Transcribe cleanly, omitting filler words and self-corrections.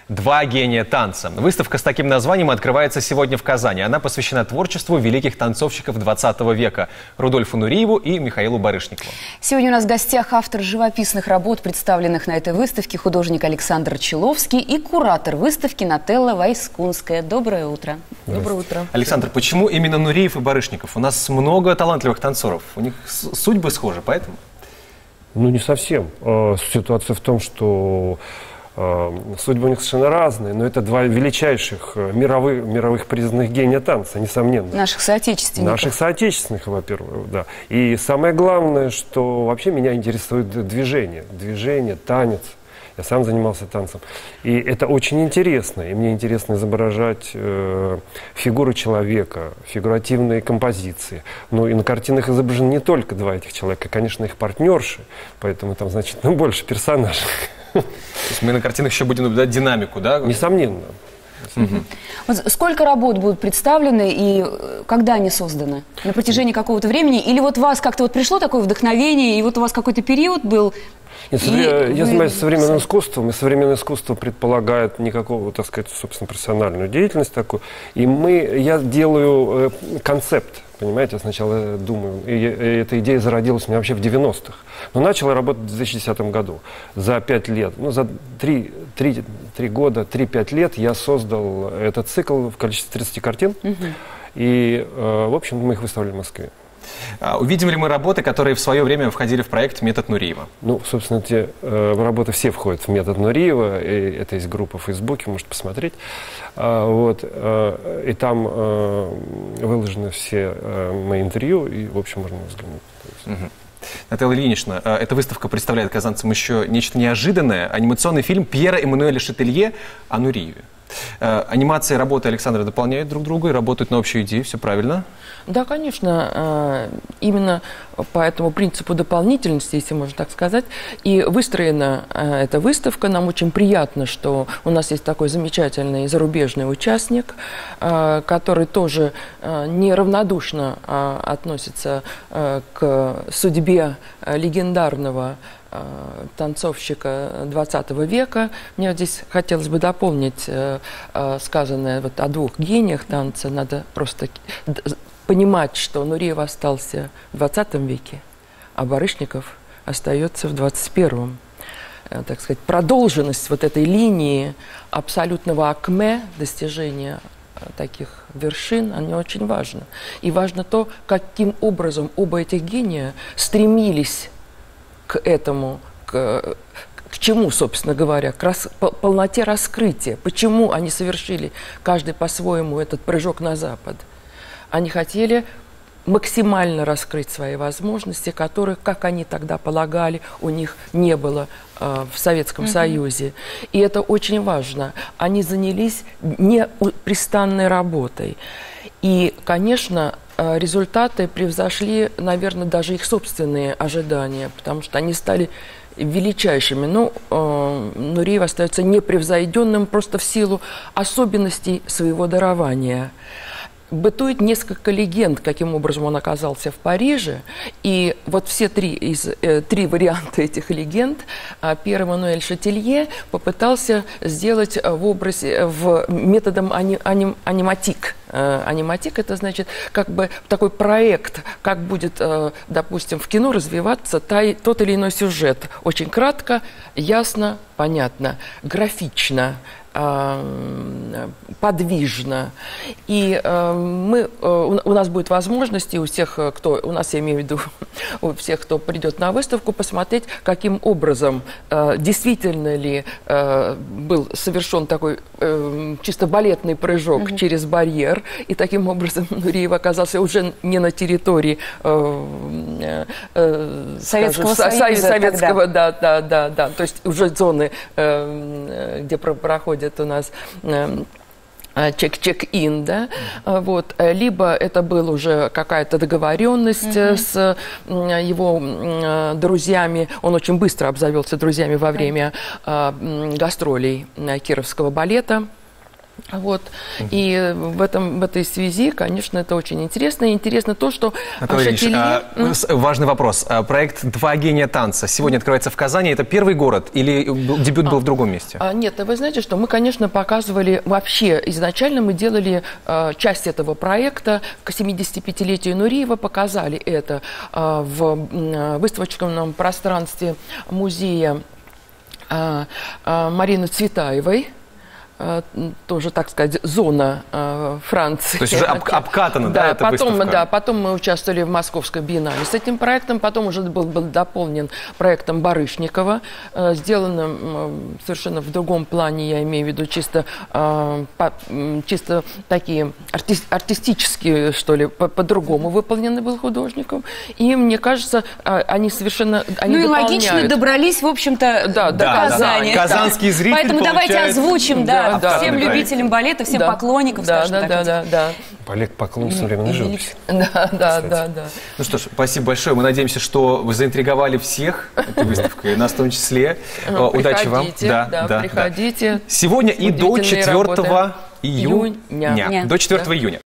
Два гения танца. Выставка с таким названием открывается сегодня в Казани. Она посвящена творчеству великих танцовщиков 20 века Рудольфу Нуриеву и Михаилу Барышникову. Сегодня у нас в гостях автор живописных работ, представленных на этой выставке, художник Александр Человский и куратор выставки Нателла Вайскунская. Доброе утро. Доброе утро. Александр, почему именно Нуриев и Барышников? У нас много талантливых танцоров. У них судьбы схожи, поэтому? Ну, не совсем. Ситуация в том, что судьбы у них совершенно разные, но это два величайших мировых признанных гения танца, несомненно. Наших соотечественников. Наших соотечественных, во-первых, да. И самое главное, что вообще меня интересует движение, танец. Я сам занимался танцем. И это очень интересно. И мне интересно изображать фигуры человека, фигуративные композиции. Ну и на картинах изображены не только два этих человека, конечно, их партнерши. Поэтому там значительно больше персонажей. То есть мы на картинах еще будем наблюдать динамику, да? Несомненно. Вот сколько работ будут представлены и когда они созданы? На протяжении какого-то времени? Или вот у вас как-то вот пришло такое вдохновение, и вот у вас какой-то период был? Нет, я занимаюсь современным искусством, и современное искусство предполагает никакого, так сказать, собственно, профессиональную деятельность такую. И я делаю концепт, понимаете, я сначала думаю, и эта идея зародилась у меня вообще в 90-х. Но начал я работать в 2010 году. За 5 лет, ну, за 3 года, 3-5 лет я создал этот цикл в количестве 30 картин. И, в общем, мы их выставили в Москве. Увидим ли мы работы, которые в свое время входили в проект «Метод Нуриева»? Ну, собственно, эти работы все входят в «Метод Нуриева». И это есть группа в Фейсбуке, можете посмотреть. И там выложены все мои интервью, и, в общем, можно взглянуть. Нателла Ильинична, эта выставка представляет казанцам еще нечто неожиданное. Анимационный фильм Пьера Эммануэля Шателье о Нуриеве. Анимация и работа Александра дополняют друг друга и работают на общую идею, все правильно? Да, конечно. Именно по этому принципу дополнительности, если можно так сказать, и выстроена эта выставка. Нам очень приятно, что у нас есть такой замечательный зарубежный участник, который тоже неравнодушно относится к судьбе легендарного танцовщика 20 века. Мне вот здесь хотелось бы дополнить сказанное вот о двух гениях танца. Надо просто понимать, что Нуриев остался в 20 веке, а Барышников остается в 21-м. Так сказать, продолженность вот этой линии абсолютного акме, достижения таких вершин, они очень важны. И важно то, каким образом оба этих гения стремились к этому, к чему, собственно говоря, к полноте раскрытия. Почему они совершили, каждый по-своему, этот прыжок на Запад? Они хотели максимально раскрыть свои возможности, которых, как они тогда полагали, у них не было в Советском Союзе. И это очень важно. Они занялись непрестанной работой. И, конечно, результаты превзошли, наверное, даже их собственные ожидания, потому что они стали величайшими. Но Нуриев остается непревзойденным просто в силу особенностей своего дарования. Бытует несколько легенд, каким образом он оказался в Париже. И вот все три варианта этих легенд Пьер Эммануэль Шателье попытался сделать методом аниматик. Аниматик – это значит как бы такой проект, как будет, допустим, в кино развиваться тот или иной сюжет. Очень кратко, ясно, понятно, графично, подвижно. И у нас будет возможность, у всех, у нас, я имею в виду, у всех, кто придет на выставку, посмотреть, каким образом действительно ли был совершен такой чисто балетный прыжок через барьер, и таким образом Нуриев оказался уже не на территории советского, да, то есть уже зоны, где проходит у нас чек-ин, да, вот, либо это была уже какая-то договоренность с его друзьями, он очень быстро обзавелся друзьями во время гастролей Кировского балета, Вот. И в этой связи, конечно, это очень интересно. И интересно то, что Анатолий Ильич, важный вопрос. Проект «Два гения танца» сегодня открывается в Казани. Это первый город или дебют был в другом месте? Нет, вы знаете, что мы, конечно, показывали вообще. Изначально мы делали часть этого проекта к 75-летию Нуриева, показали это в выставочном пространстве музея Марины Цветаевой. Тоже, так сказать, зона Франции. То есть уже обкатано, да, эта выставка? Да, потом мы участвовали в Московской биеннале с этим проектом, потом уже был дополнен проектом Барышникова, сделанным совершенно в другом плане, я имею в виду чисто такие артистические, что ли, по-другому выполнены был художником. И мне кажется, они совершенно и логично добрались, в общем-то, до Казани. Казанский зритель, поэтому давайте озвучим, всем любителям балета, всем поклонникам, скажем так. Балет — поклон современной живописи. Да. Ну что ж, спасибо большое. Мы надеемся, что вы заинтриговали всех этой выставкой, нас в том числе. Удачи вам. Приходите. Сегодня и до 4 июня. До 4 июня.